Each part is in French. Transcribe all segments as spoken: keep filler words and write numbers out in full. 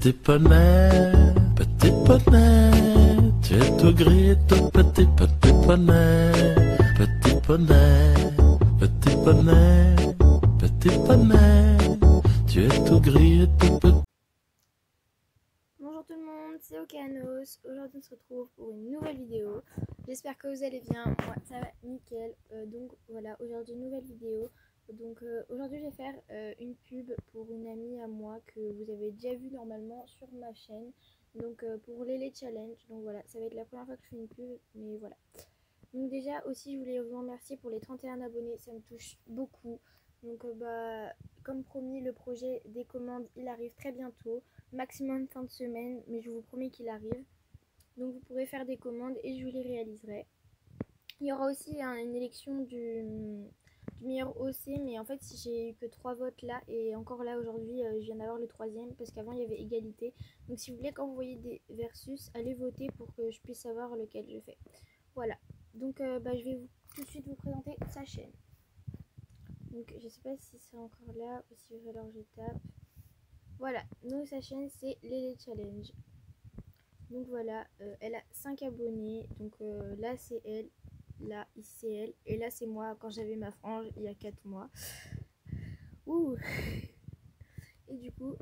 Petit poney, petit poney, tu es tout gris, tout petit, petit poney. Petit poney, petit poney, petit poney, tu es tout gris et tout petit. Bonjour tout le monde, c'est Okanos. Aujourd'hui on se retrouve pour une nouvelle vidéo. J'espère que vous allez bien, moi ça va nickel. Euh, donc voilà, aujourd'hui une nouvelle vidéo. Donc euh, aujourd'hui je vais faire euh, une pub pour une amie à moi que vous avez déjà vu normalement sur ma chaîne. Donc euh, pour Lélé Challenge, donc voilà, ça va être la première fois que je fais une pub, mais voilà. Donc déjà aussi je voulais vous remercier pour les trente et un abonnés, ça me touche beaucoup. Donc euh, bah comme promis, le projet des commandes il arrive très bientôt, maximum fin de semaine, mais je vous promets qu'il arrive. Donc vous pourrez faire des commandes et je vous les réaliserai. Il y aura aussi hein, une élection du, du meilleur O C, mais en fait j'ai eu que trois votes là, et encore là aujourd'hui euh, je viens d'avoir le troisième parce qu'avant il y avait égalité. Donc si vous voulez, quand vous voyez des versus, allez voter pour que je puisse savoir lequel je fais. Voilà, donc euh, bah, je vais vous, tout de suite vous présenter sa chaîne. Donc je sais pas si c'est encore là ou si alors je tape. Voilà, donc sa chaîne c'est Lélé Challenge. Donc voilà, euh, elle a cinq abonnés. Donc euh, là c'est elle, là ici c'est elle, et là c'est moi quand j'avais ma frange il y a quatre mois. Ouh. Et du coup,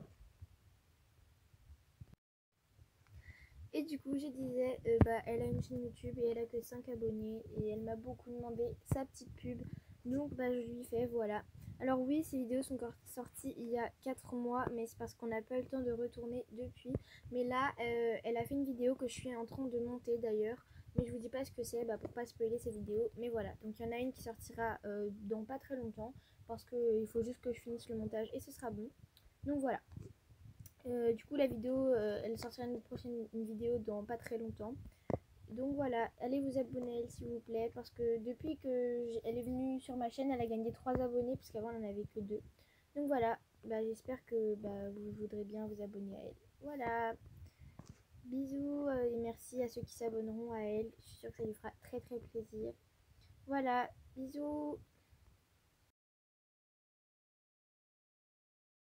et du coup je disais, euh, bah elle a une chaîne YouTube et elle a que cinq abonnés et elle m'a beaucoup demandé sa petite pub. Donc bah je lui fais, voilà. Alors oui, ces vidéos sont sorties il y a quatre mois, mais c'est parce qu'on n'a pas eu le temps de retourner depuis. Mais là, euh, elle a fait une vidéo que je suis en train de monter d'ailleurs. Mais je vous dis pas ce que c'est bah, pour pas spoiler ces vidéos. Mais voilà, donc il y en a une qui sortira euh, dans pas très longtemps. Parce qu'il euh, faut juste que je finisse le montage et ce sera bon. Donc voilà. Euh, du coup la vidéo, euh, elle sortira une prochaine une vidéo dans pas très longtemps. Donc voilà, allez vous abonner à elle s'il vous plaît, parce que depuis qu'elle est venue sur ma chaîne, elle a gagné trois abonnés, parce qu'avant elle n'en avait que deux. Donc voilà, bah, j'espère que bah, vous voudrez bien vous abonner à elle. Voilà, bisous euh, et merci à ceux qui s'abonneront à elle, je suis sûre que ça lui fera très très plaisir. Voilà, bisous.